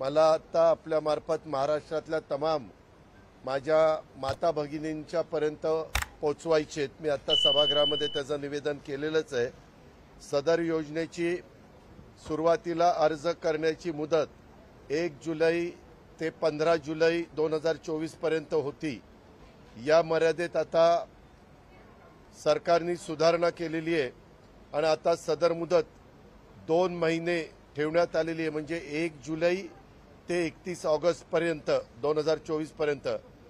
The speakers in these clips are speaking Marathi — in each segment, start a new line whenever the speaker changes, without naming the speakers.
मला आता आपल्या मार्फत महाराष्ट्रातल्या तमाम माझ्या माता भगिनींच्या पर्यंत पोहोचवायचे। मी आता सभागृहामध्ये त्याचं निवेदन केलेलंच आहे। सदर योजनेची सुरुवातीला अर्ज करण्याची मुदत 1 जुलै ते 15 जुलै 2024 पर्यंत होती। या मर्यादेत आता सरकारने सुधारणा केलेली आहे आणि आता सदर मुदत 2 महिने ठेवण्यात आलेली आहे। म्हणजे 1 जुलै ते 31 ऑगस्ट पर्यंत 2024 पर्यंत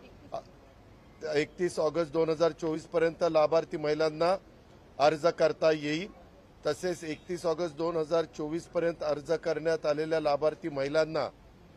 31 ऑगस्ट 2024 पर्यंत लाभार्थी महिलांना अर्ज करता येईल। तसेच 31 ऑगस्ट 2024 पर्यंत अर्ज करण्यात आलेल्या लाभार्थी महिलांना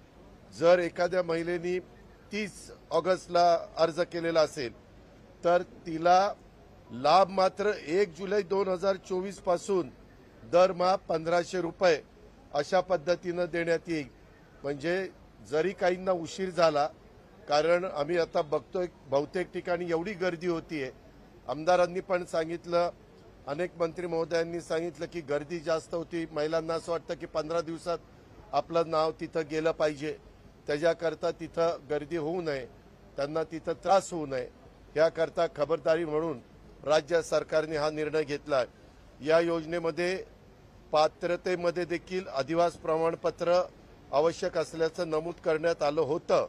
जर एखाद्या महिलेने 30 ऑगस्टला अर्ज केलेला असेल तर तिला लाभ मात्र 1 जुलै 2024 पासून दरमहा 1500 रुपये अशा पद्धतीने देण्यात येईल। म्हणजे जरी काहींना उशीर झाला, कारण आम्ही आता बघतोय बहुतेक ठिकाणी एवढी गर्दी होतीये, आमदारांनी पण सांगितलं, अनेक मंत्री महोदयांनी सांगितलं की गर्दी जास्त होती, महिलांना असं वाटतं की 15 दिवसात आपलं नाव तिथं गेलं पाहिजे, त्याच्याकरता तिथं गर्दी होऊ नये, त्यांना तिथं त्रास होऊ नये, याकरता खबरदारी म्हणून राज्य सरकारने हा निर्णय घेतला। या योजनेमध्ये पात्रतेमध्ये देखील अधिवास प्रमाणपत्र आवश्यक असल्याचं नमूद करण्यात आलं होतं।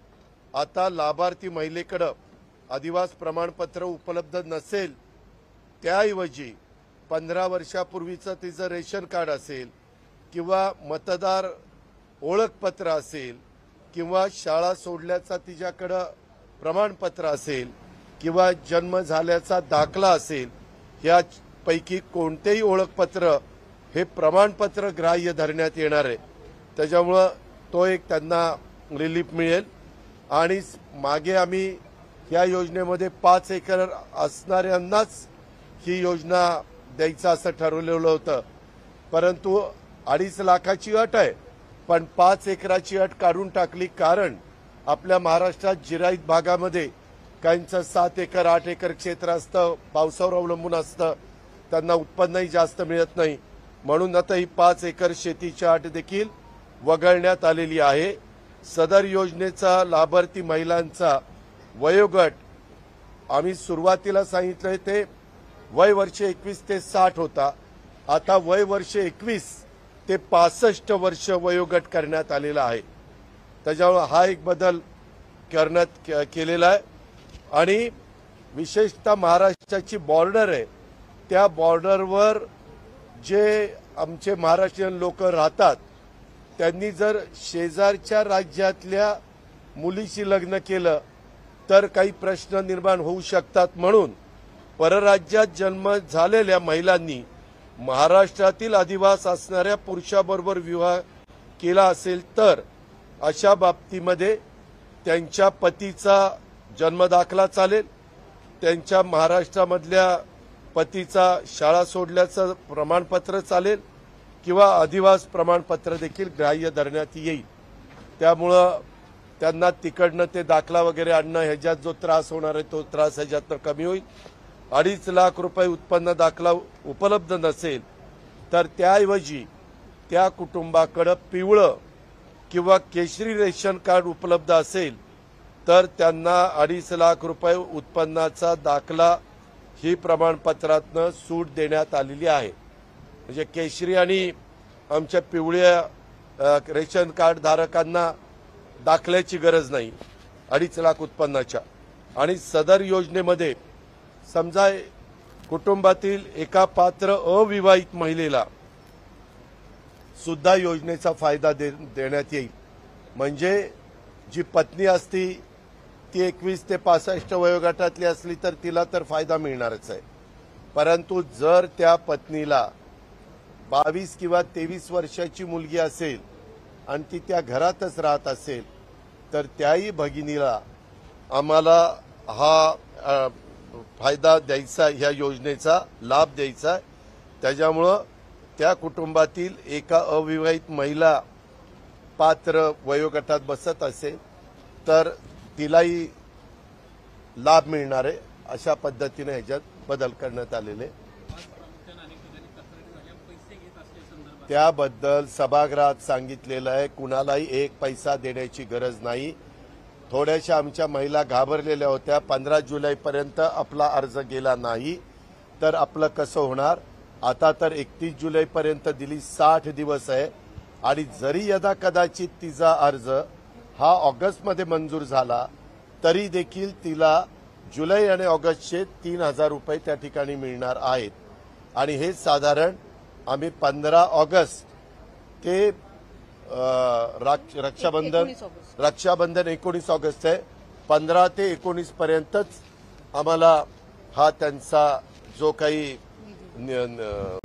आता लाभार्थी महिलेकडे अधिवास प्रमाणपत्र उपलब्ध नसेल, त्याऐवजी 15 वर्षापूर्वीचं तिचं रेशन कार्ड असेल किंवा मतदार ओळखपत्र असेल किंवा शाळा सोडल्याचा तिच्याकडे प्रमाणपत्र असेल किंवा जन्म झाल्याचा दाखला असेल, यापैकी कोणतेही ओळखपत्र हे प्रमाणपत्र ग्राह्य धरण्यात येणार आहे। त्याच्यामुळे तो एक त्यांना रिलीफ मिळेल। आणि मागे आम्ही या योजनेमध्ये 5 एकर असणाऱ्यांनाच ही योजना द्यायचं असं ठरवलेलं होतं, परंतु 2.5 लाखाची अट आहे, पण 5 एकराची अट काढून टाकली। कारण आपल्या महाराष्ट्रात जिरायत भागामध्ये काहींचं 7 एकर 8 एकर क्षेत्र असतं, पावसावर अवलंबून असतं, त्यांना उत्पन्नही जास्त मिळत नाही, म्हणून आता ही 5 एकर शेतीची अट देखील वगळण्यात आलेली आहे। सदर योजनेचा लाभार्थी महिलांचा वयोगट आम्ही सुरुवातीला सांगितलंय ते वय वर्ष 21 ते 60 होता, आता वय वर्ष 21 ते 65 वर्ष वयोगट करण्यात आलेला आहे। त्याच्यामुळे हा एक बदल करण्यात केलेला आहे। आणि विशेषतः महाराष्ट्राची बॉर्डर आहे, त्या बॉर्डरवर जे आमचे महाराष्ट्रीयन लोक राहतात, त्यांनी जर शेजारच्या राज्यातल्या मुलीशी लग्न केलं तर काही प्रश्न निर्माण होऊ शकतात, म्हणून परराज्यात जन्म झालेल्या महिलांनी महाराष्ट्रातील अधिवास असणाऱ्या पुरुषाबरोबर विवाह केला असेल तर अशा बाबतीमध्ये त्यांच्या पतीचा जन्मदाखला चालेल, त्यांच्या महाराष्ट्रामधल्या पतीचा शाळा सोडल्याचं प्रमाणपत्र चालेल किंवा अधिवास प्रमाणपत्र देखील ग्राह्य धरण्यात येईल। त्यामुळं त्यांना तिकडनं ते दाखला वगैरे आणणं ह्याच्यात जो त्रास होणार आहे तो त्रास ह्याच्यातनं कमी होईल। 2.5 लाख रुपये उत्पन्न दाखला उपलब्ध नसेल तर त्याऐवजी त्या कुटुंबाकडे पिवळं किंवा केशरी रेशन कार्ड उपलब्ध असेल तर त्यांना 2.5 लाख रुपये उत्पन्नाचा दाखला ही प्रमाणपत्रातनं सूट देण्यात आलेली आहे। म्हणजे केशरी आणि आमच्या पिवळ्या रेशन कार्ड धारकांना दाखल्याची गरज नाही 2.5 लाख उत्पन्नाच्या। आणि सदर योजनेमध्ये समजा कुटुंबातील एका पात्र अविवाहित महिलेला सुद्धा योजनेचा फायदा देण्यात येईल। म्हणजे जी पत्नी असती ती 21 ते 65 वयोगटातली असली तर तिला तर फायदा मिळणारच आहे, परंतु जर त्या पत्नीला 22 किंवा 23 वर्षाची मुलगी असेल आणि ती त्या घरातच राहत असेल तर त्याही भगिनीला आम्हाला हा फायदा द्यायचा, ह्या योजनेचा लाभ द्यायचा। त्याच्यामुळं त्या कुटुंबातील एका अविवाहित महिला पात्र वयोगटात बसत असेल तर तिलाही लाभ मिळणार आहे। अशा पद्धतीने ह्याच्यात बदल करण्यात आलेले। त्याबद्दल सभागृहात सांगितलेलं आहे. कुणालाही एक पैसा देण्याची गरज नाही. थोड्याशा आमच्या महिला घाबरलेल्या होत्या. 15 जुलैपर्यंत आपला अर्ज गेला नाही तर आपलं कसं होणार. आता तर 31 जुलैपर्यंत दिली 60 दिवस आहे आणि जरी यदा कदाचित तिचा अर्ज हा ऑगस्टमध्ये मंजूर झाला तरी देखील तिला जुलै आणि ऑगस्टचे 3,000 रुपये त्या ठिकाणी मिळणार आहेत. आणि हे साधारण आम्ही 15 ऑगस्ट ते रक्षाबंधन 19 ऑगस्ट आहे. 15 ते 19 पर्यंतच आम्हाला हा त्यांचा जो काही